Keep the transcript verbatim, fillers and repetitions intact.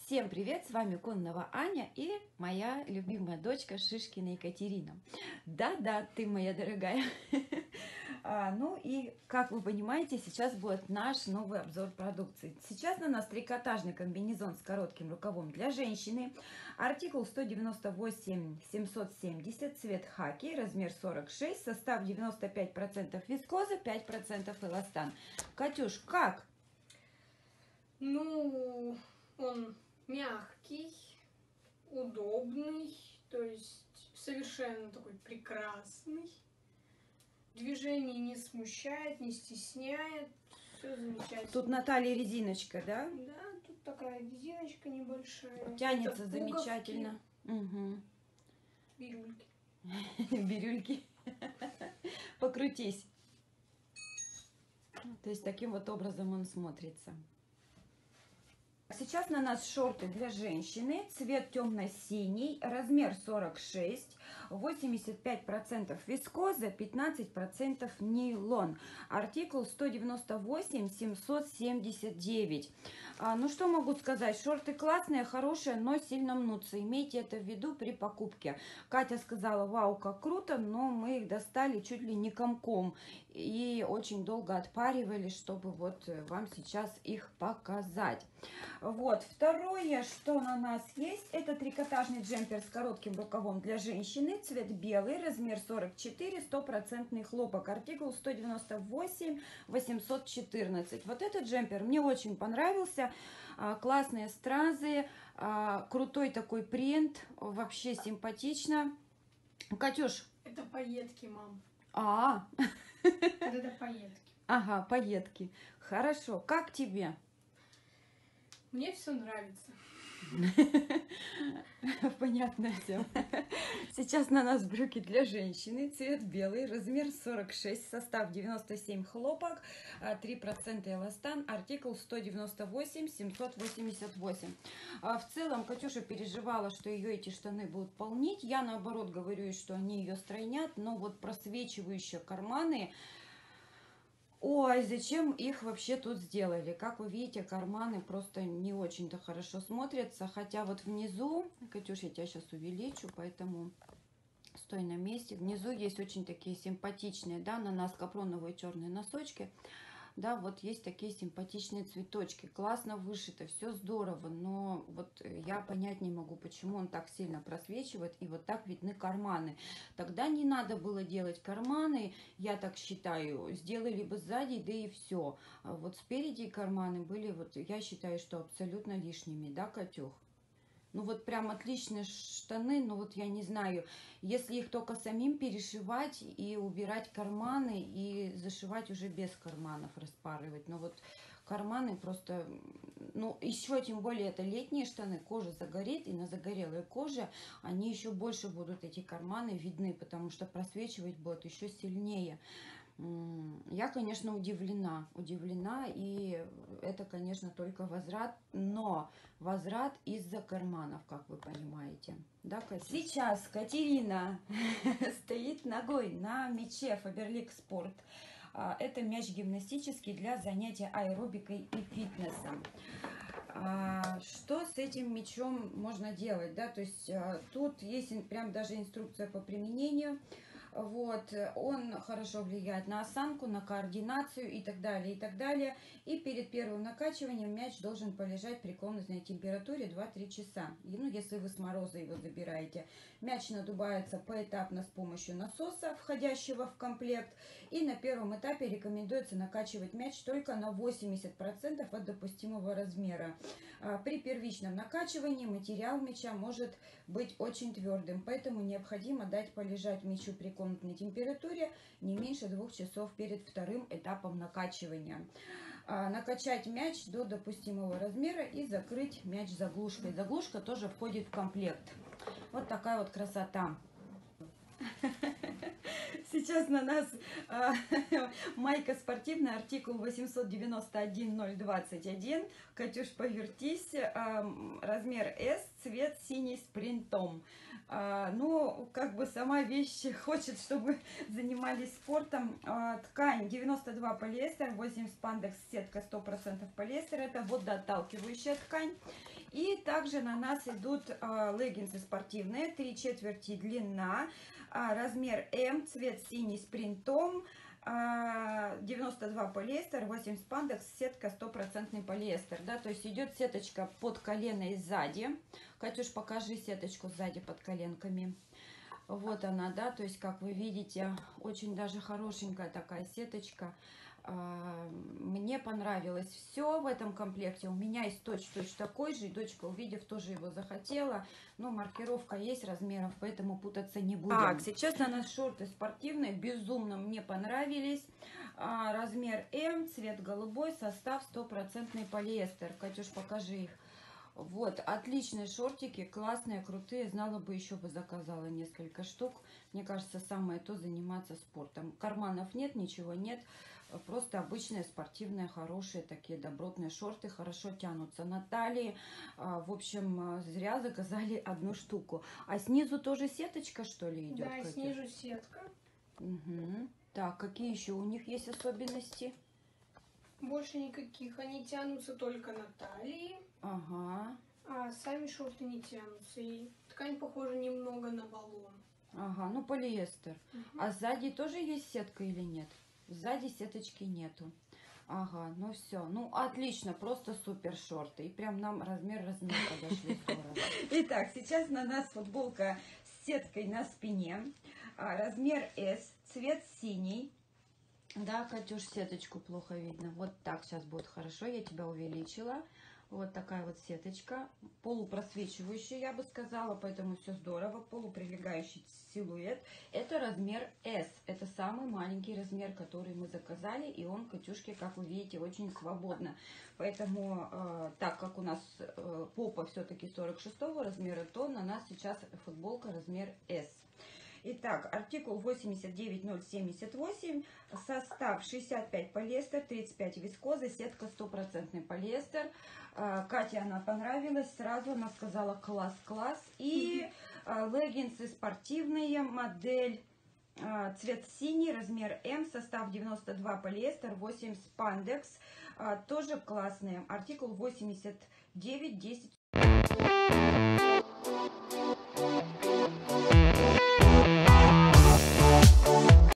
Всем привет! С вами Коннова Аня и моя любимая дочка Шишкина Екатерина. Да-да, ты моя дорогая. А, ну и, как вы понимаете, сейчас будет наш новый обзор продукции. Сейчас на нас трикотажный комбинезон с коротким рукавом для женщины. Артикул сто девяносто восемь семьсот семьдесят, цвет хаки, размер сорок шесть, состав девяносто пять процентов вискоза, пять процентов эластан. Катюш, как? Ну, он мягкий, удобный, то есть совершенно такой прекрасный. Движение не смущает, не стесняет, все замечательно. Тут на талии резиночка, да? Да, тут такая резиночка небольшая. Тянется Это замечательно. Угу. Бирюльки. Бирюльки. Покрутись. То есть таким вот образом он смотрится. Сейчас на нас шорты для женщины, цвет темно-синий, размер сорок шесть, восемьдесят пять процентов вискоза, пятнадцать процентов нейлон. Артикул сто девяносто восемь семьсот семьдесят девять. А, ну что могу сказать, шорты классные, хорошие, но сильно мнутся. Имейте это в виду при покупке. Катя сказала: вау, как круто, но мы их достали чуть ли не комком и очень долго отпаривали, чтобы вот вам сейчас их показать. Вот, второе, что на нас есть, это трикотажный джемпер с коротким рукавом для женщины, цвет белый, размер сорок четыре, стопроцентный хлопок, артикул сто девяносто восемь восемьсот четырнадцать. Вот этот джемпер мне очень понравился, классные стразы, крутой такой принт, вообще симпатично. Катюш. Это пайетки, мам. А, Это пайетки. Ага, пайетки. Хорошо, как тебе? Мне все нравится. Понятное дело. Сейчас на нас брюки для женщины, цвет белый, размер сорок шесть, состав девяносто семь хлопок, три процента эластан, артикул сто девяносто восемь семьсот восемьдесят восемь. В целом Катюша переживала, что ее эти штаны будут полнить. Я наоборот говорю, что они ее стройнят, но вот просвечивающие карманы... Ой, зачем их вообще тут сделали? Как вы видите, карманы просто не очень-то хорошо смотрятся. Хотя вот внизу, Катюш, я тебя сейчас увеличу, поэтому стой на месте. Внизу есть очень такие симпатичные, да, на нас капроновые черные носочки. Да, вот есть такие симпатичные цветочки. Классно вышито, все здорово. Но вот я понять не могу, почему он так сильно просвечивает и вот так видны карманы. Тогда не надо было делать карманы, я так считаю. Сделали бы сзади, да и все. А вот спереди карманы были, вот я считаю, что абсолютно лишними, да, Катюх? Ну вот прям отличные штаны, но вот я не знаю, если их только самим перешивать и убирать карманы и зашивать уже без карманов, распарывать. Но вот карманы просто, ну еще тем более это летние штаны, кожа загорит, и на загорелой коже они еще больше будут, эти карманы, видны, потому что просвечивать будут еще сильнее. Я, конечно, удивлена, удивлена, и это, конечно, только возврат, но возврат из-за карманов, как вы понимаете. Да, Катя? Сейчас Катерина стоит ногой на мяче Faberlic Sport. Это мяч гимнастический для занятия аэробикой и фитнесом. Что с этим мячом можно делать? Да? То есть тут есть прям даже инструкция по применению. Вот, он хорошо влияет на осанку, на координацию и так далее, и так далее. И перед первым накачиванием мяч должен полежать при комнатной температуре два-три часа. И, ну, если вы с мороза его забираете. Мяч надувается поэтапно с помощью насоса, входящего в комплект. И на первом этапе рекомендуется накачивать мяч только на восемьдесят процентов от допустимого размера. При первичном накачивании материал мяча может быть очень твердым, поэтому необходимо дать полежать мячу при комнатной температуре не меньше двух часов перед вторым этапом накачивания. Накачать мяч до допустимого размера и закрыть мяч заглушкой. Заглушка тоже входит в комплект. Вот такая вот красота. Сейчас на нас а, майка спортивная, артикул восемьсот девяносто один ноль двадцать один. Катюш, повертись. А, размер эс, цвет синий с принтом. А, ну, как бы сама вещь хочет, чтобы занимались спортом. А, ткань девяносто два полиэстер, восемь спандекс, сетка сто процентов полиэстер. Это водоотталкивающая ткань. И также на нас идут а, леггинсы спортивные, три четверти длина, а, размер М, цвет синий с принтом. девяносто два полиэстер, восемь спандекс, сетка сто процентов полиэстер, да, то есть идет сеточка под колено и сзади. Катюш, покажи сеточку сзади под коленками. Вот она, да, то есть, как вы видите, очень даже хорошенькая такая сеточка. Мне понравилось все в этом комплекте. У меня есть точь-точь такой же, и дочка, увидев, тоже его захотела. Но маркировка есть размеров, поэтому путаться не будем. Так, сейчас на нас шорты спортивные, безумно мне понравились. А, размер М, цвет голубой, состав сто процентов полиэстер. Катюш, покажи их. Вот, отличные шортики, классные, крутые. Знала бы, еще бы заказала несколько штук. Мне кажется, самое то заниматься спортом. Карманов нет, ничего нет. Просто обычные спортивные, хорошие, такие добротные шорты. Хорошо тянутся на талии. В общем, зря заказали одну штуку. А снизу тоже сеточка, что ли, идет? Да, снизу сетка. Угу. Так, какие еще у них есть особенности? Больше никаких. Они тянутся только на талии. Ага. А сами шорты не тянутся. И ткань похожа немного на баллон. Ага, ну полиэстер. Угу. А сзади тоже есть сетка или нет? Сзади сеточки нету. Ага, ну все. Ну отлично, просто супер шорты. И прям нам размер-размер подошли здорово. Итак, сейчас на нас футболка с сеткой на спине. Размер эс, цвет синий. Да, Катюш, сеточку плохо видно. Вот так сейчас будет хорошо. Я тебя увеличила. Вот такая вот сеточка. Полупросвечивающая, я бы сказала. Поэтому все здорово. Полуприлегающий силуэт. Это размер эс. Это самый маленький размер, который мы заказали. И он, Катюшке, как вы видите, очень свободно. Поэтому, э, так как у нас э, попа все-таки сорок шестого размера, то на нас сейчас футболка размер эс. Итак, артикул восемьдесят девять ноль семьдесят восемь, состав шестьдесят пять полиэстер, тридцать пять вискоза, сетка сто процентов полиэстер. Кате она понравилась, сразу она сказала класс-класс. И леггинсы спортивные, модель цвет синий, размер М, состав девяносто два полиэстер, восемь спандекс, тоже классные. Артикул восемьдесят девять десять.